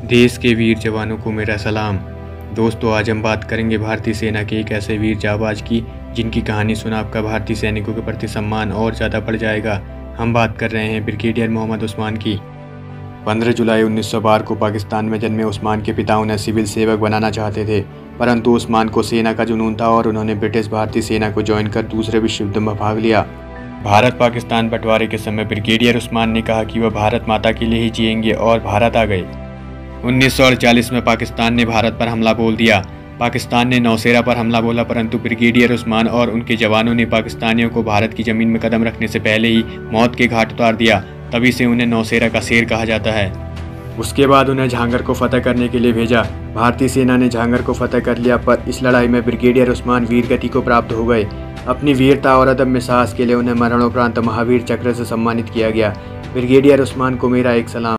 देश के वीर जवानों को मेरा सलाम। दोस्तों, आज हम बात करेंगे भारतीय सेना के एक ऐसे वीर जांबाज की जिनकी कहानी सुना आपका भारतीय सैनिकों के प्रति सम्मान और ज़्यादा बढ़ जाएगा। हम बात कर रहे हैं ब्रिगेडियर मोहम्मद उस्मान की। 15 जुलाई 1912 को पाकिस्तान में जन्मे उस्मान के पिता उन्हें सिविल सेवक बनाना चाहते थे, परंतु उस्मान को सेना का जुनून था और उन्होंने ब्रिटिश भारतीय सेना को ज्वाइन कर दूसरे विश्व युद्ध में भाग लिया। भारत पाकिस्तान बंटवारे के समय ब्रिगेडियर उस्मान ने कहा कि वह भारत माता के लिए ही जिएंगे और भारत आ गए। 1948 में पाकिस्तान ने भारत पर हमला बोल दिया। पाकिस्तान ने नौसेरा पर हमला बोला, परंतु ब्रिगेडियर उस्मान और उनके जवानों ने पाकिस्तानियों को भारत की ज़मीन में कदम रखने से पहले ही मौत के घाट उतार दिया। तभी से उन्हें नौसेरा का शेर कहा जाता है। उसके बाद उन्हें झांगर को फतह करने के लिए भेजा। भारतीय सेना ने झांगर को फतह कर लिया, पर इस लड़ाई में ब्रिगेडियर उस्मान वीर गति को प्राप्त हो गए। अपनी वीरता और अदम्य साहस के लिए उन्हें मरणोपरांत महावीर चक्र से सम्मानित किया गया। ब्रिगेडियर उस्मान को मेरा एक सलाम।